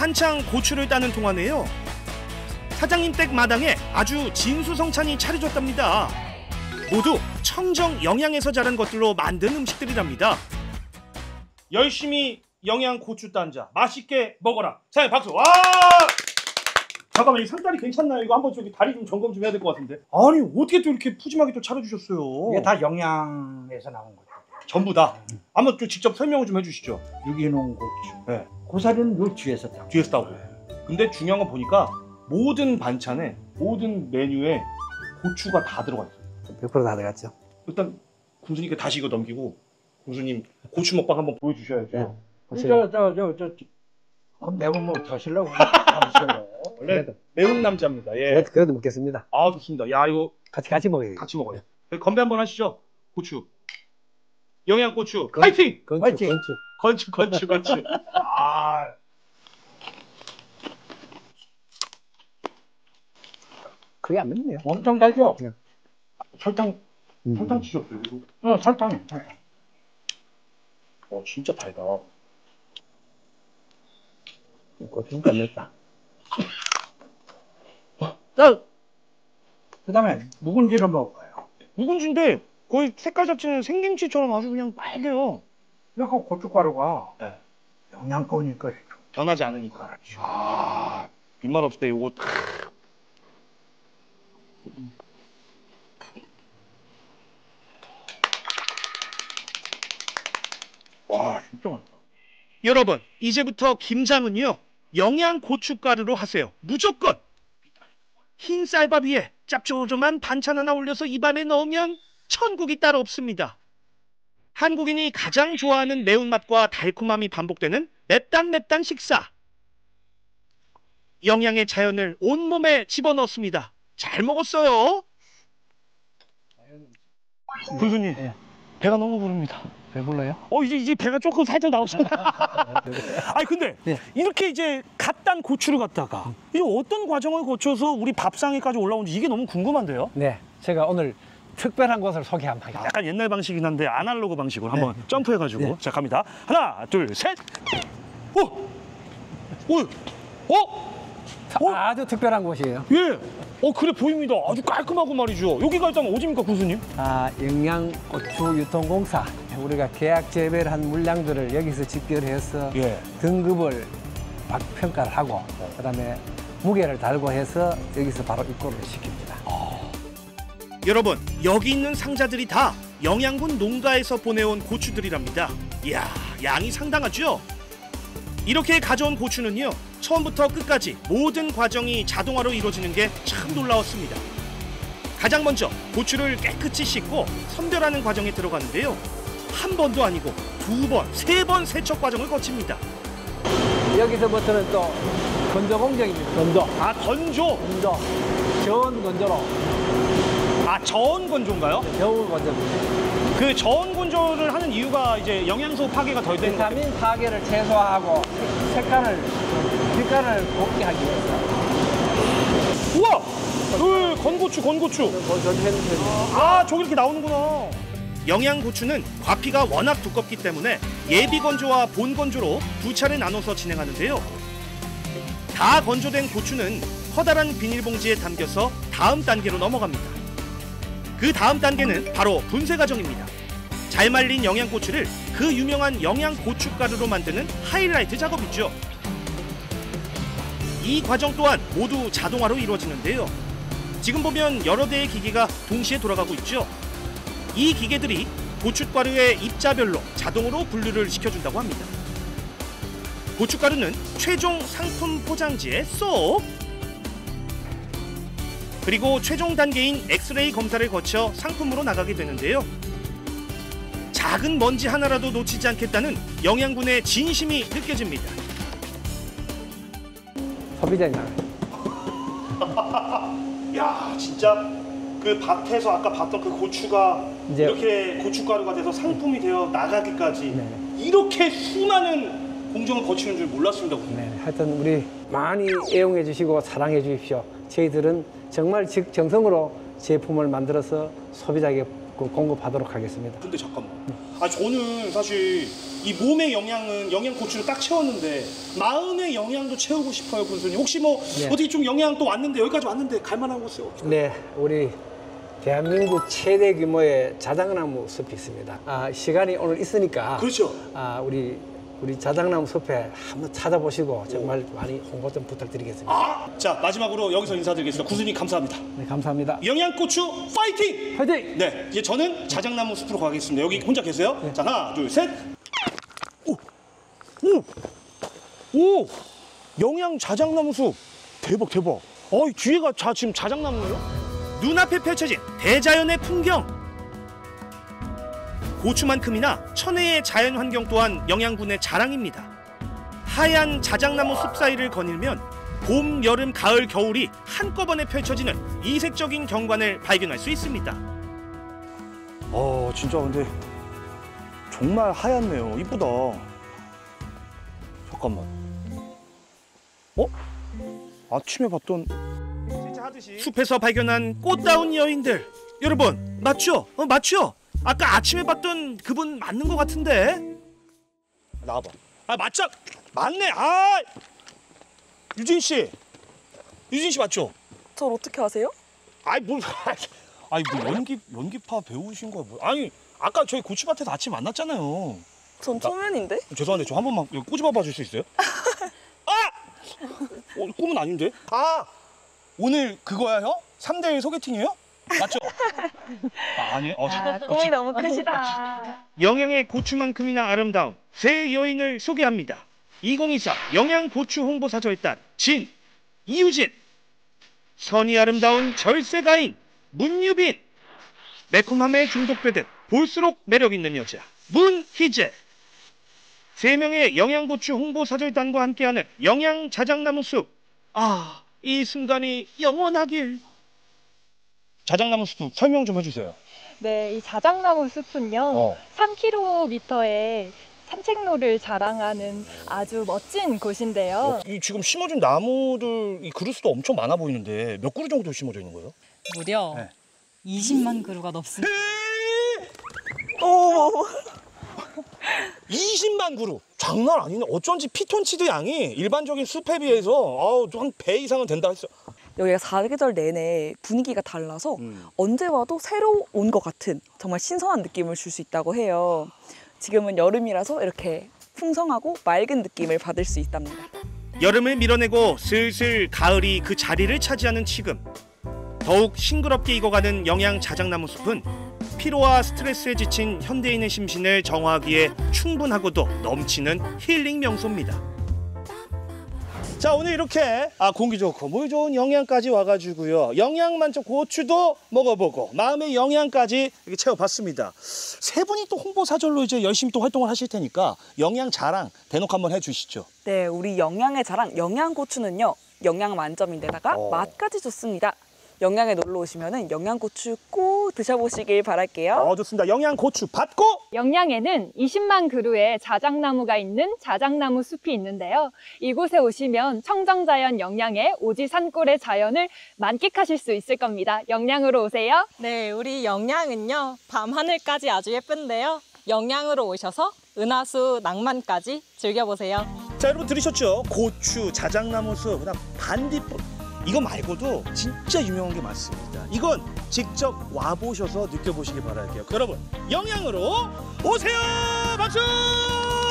한창 고추를 따는 동안에요. 사장님 댁 마당에 아주 진수성찬이 차려졌답니다. 모두 청정 영양에서 자란 것들로 만든 음식들이랍니다. 열심히 영양 고추 딴자 맛있게 먹어라. 사장님 박수. 와! 잠깐만, 이 상다리 괜찮나요? 이거 한번 저기 다리 좀 점검 좀 해야 될 것 같은데. 아니 어떻게 또 이렇게 푸짐하게 또 차려주셨어요? 이게 다 영양에서 나온 거죠. 전부 다. 한번 좀 직접 설명을 좀 해주시죠. 유기농 고추. 네. 고사리는 요 뒤에서 따고. 뒤에서 따고. 근데 중요한 건 보니까 모든 반찬에 모든 메뉴에 고추가 다 들어가 있어요. 100%다 들어갔죠. 일단 군수님께 다시 이거 넘기고 군수님 고추 먹방 한번 보여주셔야죠. 매운 뭐 드시려고 하시려고. 원래 매운 남자입니다. 예. 그래도 먹겠습니다. 아 좋습니다. 야 이거 같이 먹어요. 같이 먹어요. 건배 한번 하시죠. 고추. 영양 고추. 파이팅! 건축. 건축. 아. 그게 안 맵네요. 엄청 달죠? 그냥. 설탕 치셨어요? 설탕이. 진짜 달다. 고추가 안 맵다. 그 다음에 묵은지를 먹어요. 묵은지인데 거의 색깔 자체는 생김치처럼 아주 그냥 빨개요. 약간 고춧가루가 네. 영양가니까 변하지 않으니까. 아, 입맛 없을 때 요거. 와 진짜 맛있다. 여러분, 이제부터 김장은요 영양 고춧가루로 하세요. 무조건. 흰 쌀밥 위에 짭조름한 반찬 하나 올려서 입안에 넣으면 천국이 따로 없습니다. 한국인이 가장 좋아하는 매운맛과 달콤함이 반복되는 맵단 식사. 영양의 자연을 온몸에 집어넣습니다. 잘 먹었어요. 군수님, 네. 배가 너무 부릅니다. 배불러요? 이제 배가 조금 살짝 나오잖아. 아니 근데 네. 이렇게 이제 갓 단 고추를 갖다가 이게 어떤 과정을 거쳐서 우리 밥상에까지 올라온지 이게 너무 궁금한데요. 네. 제가 오늘 특별한 곳을 소개 한번 하겠습니다. 약간 옛날 방식이긴 한데 아날로그 방식으로 한번 점프해가지고 네. 자 갑니다. 하나, 둘, 셋. 아주 특별한 곳이에요. 예. 그래 보입니다. 아주 깔끔하고 말이죠. 여기가 일단 어디입니까, 군수님? 영양고추 유통공사. 우리가 계약 재배를 한 물량들을 여기서 집결해서 예. 등급을 평가를 하고 그다음에 무게를 달고 해서 여기서 바로 입고를 시킵니다. 여러분, 여기 있는 상자들이 다 영양군 농가에서 보내온 고추들이랍니다. 이야, 양이 상당하죠? 이렇게 가져온 고추는요, 처음부터 끝까지 모든 과정이 자동화로 이루어지는 게 참 놀라웠습니다. 가장 먼저 고추를 깨끗이 씻고 선별하는 과정에 들어가는데요. 한 번도 아니고 2번, 3번 세척 과정을 거칩니다. 여기서부터는 또 건조 공정입니다. 건조. 건조! 저온 건조로. 저온 건조인가요? 저온 건조입니다. 그 저온 건조를 하는 이유가 이제 영양소 파괴가 덜 되는 거예요. 비타민 파괴를 최소화하고 빛깔을 곱게 하기 위해서. 우와! 건고추. 저기 이렇게 나오는구나. 영양고추는 과피가 워낙 두껍기 때문에 예비 건조와 본 건조로 2차례 나눠서 진행하는데요. 다 건조된 고추는 커다란 비닐봉지에 담겨서 다음 단계로 넘어갑니다. 그 다음 단계는 바로 분쇄 과정입니다. 잘 말린 영양고추를 그 유명한 영양고춧가루로 만드는 하이라이트 작업이죠. 이 과정 또한 모두 자동화로 이루어지는데요. 지금 보면 여러 대의 기계가 동시에 돌아가고 있죠. 이 기계들이 고춧가루의 입자별로 자동으로 분류를 시켜준다고 합니다. 고춧가루는 최종 상품 포장지에 쏙! 그리고 최종 단계인 엑스레이 검사를 거쳐 상품으로 나가게 되는데요. 작은 먼지 하나라도 놓치지 않겠다는 영양군의 진심이 느껴집니다. 소비자냐. 야, 진짜 그 밭에서 아까 봤던 그 고추가 이제 이렇게 고춧가루가 돼서 상품이 되어 나가기까지 이렇게 수많은 공정을 거치는 줄 몰랐습니다. 네, 하여튼 우리 많이 애용해 주시고 사랑해 주십시오. 저희들은 정말 정성으로 제품을 만들어서 소비자에게 공급하도록 하겠습니다. 근데 잠깐만. 저는 사실 이 몸의 영양은 영양고추를 딱 채웠는데 마음의 영양도 채우고 싶어요, 군수님. 혹시 뭐 네. 어디 좀 영양 또 왔는데 여기까지 왔는데 갈만한 곳이 없어요? 네, 우리 대한민국 최대 규모의 자작나무 숲이 있습니다. 시간이 오늘 있으니까 그렇죠. 우리 자작나무 숲에 한번 찾아보시고 정말 많이 홍보 좀 부탁드리겠습니다. 자, 마지막으로 여기서 인사드리겠습니다. 군수님 감사합니다. 네, 감사합니다. 영양고추 파이팅! 화이팅! 네, 이제 저는 자작나무 숲으로 가겠습니다. 여기 혼자 계세요? 자, 하나, 둘, 셋. 오! 영양 자작나무 숲. 대박, 대박. 이 뒤에가 지금 자작나무예요? 눈앞에 펼쳐진 대자연의 풍경. 고추만큼이나 천혜의 자연 환경 또한 영양군의 자랑입니다. 하얀 자작나무 숲 사이를 거닐면 봄, 여름, 가을, 겨울이 한꺼번에 펼쳐지는 이색적인 경관을 발견할 수 있습니다. 진짜 근데 정말 하얗네요. 이쁘다. 잠깐만. 아침에 봤던 숲에서 발견한 꽃다운 여인들. 여러분, 맞죠? 맞죠? 아까 아침에 봤던 그분 맞는 것 같은데? 나와봐. 맞죠? 맞네. 유진 씨. 유진 씨 맞죠? 절 어떻게 아세요? 뭐 연기파 배우신 거야 뭐. 아까 저희 고추밭에서 아침 만났잖아요. 전 초면인데? 죄송한데 저 한 번만 여기 꼬집어 봐 줄 수 있어요? 꿈은 아닌데? 오늘 그거야 형? 3대1 소개팅이에요? 맞죠? 아니에요? 꿈이 너무 크시다. 영양의 고추만큼이나 아름다운 세 여인을 소개합니다. 2024 영양고추 홍보사절단 진, 이유진, 선이 아름다운 절세가인 문유빈, 매콤함에 중독되듯 볼수록 매력있는 여자 문희재. 세 명의 영양고추 홍보사절단과 함께하는 영양자작나무 숲. 이 순간이 영원하길. 자작나무 숲 설명 좀 해주세요. 네, 이 자작나무 숲은요, 3km의 산책로를 자랑하는 아주 멋진 곳인데요. 이 지금 심어준 나무들 이 그루스도 엄청 많아 보이는데 몇 그루 정도 심어져 있는 거예요? 무려 20만 그루가 넘습니다. 20만 그루! 장난 아니네. 어쩐지 피톤치드 양이 일반적인 숲에 비해서 한 배 이상은 된다 했어요. 여기가 사계절 내내 분위기가 달라서 언제 와도 새로 온 것 같은 정말 신선한 느낌을 줄 수 있다고 해요. 지금은 여름이라서 이렇게 풍성하고 맑은 느낌을 받을 수 있답니다. 여름을 밀어내고 슬슬 가을이 그 자리를 차지하는 지금. 더욱 싱그럽게 익어가는 영양 자작나무 숲은 피로와 스트레스에 지친 현대인의 심신을 정화하기에 충분하고도 넘치는 힐링 명소입니다. 자, 오늘 이렇게 공기 좋고 물 좋은 영양까지 와가지고요, 영양 만점 고추도 먹어보고 마음의 영양까지 이렇게 채워봤습니다. 세 분이 또 홍보사절로 이제 열심히 또 활동을 하실 테니까 영양 자랑 대놓고 한번 해주시죠. 네, 우리 영양의 자랑 영양고추는요, 영양 만점인데다가 맛까지 좋습니다. 영양에 놀러 오시면은 영양고추 꼭 드셔보시길 바랄게요. 좋습니다. 영양고추 받고! 영양에는 20만 그루의 자작나무가 있는 자작나무 숲이 있는데요. 이곳에 오시면 청정자연 영양의 오지 산골의 자연을 만끽하실 수 있을 겁니다. 영양으로 오세요. 네, 우리 영양은요, 밤하늘까지 아주 예쁜데요. 영양으로 오셔서 은하수 낭만까지 즐겨보세요. 자, 여러분 들으셨죠? 고추, 자작나무 숲, 그다음 반딧불. 이거 말고도 진짜 유명한 게 많습니다. 이건 직접 와보셔서 느껴보시기 바랄게요. 여러분, 영양으로 오세요! 박수!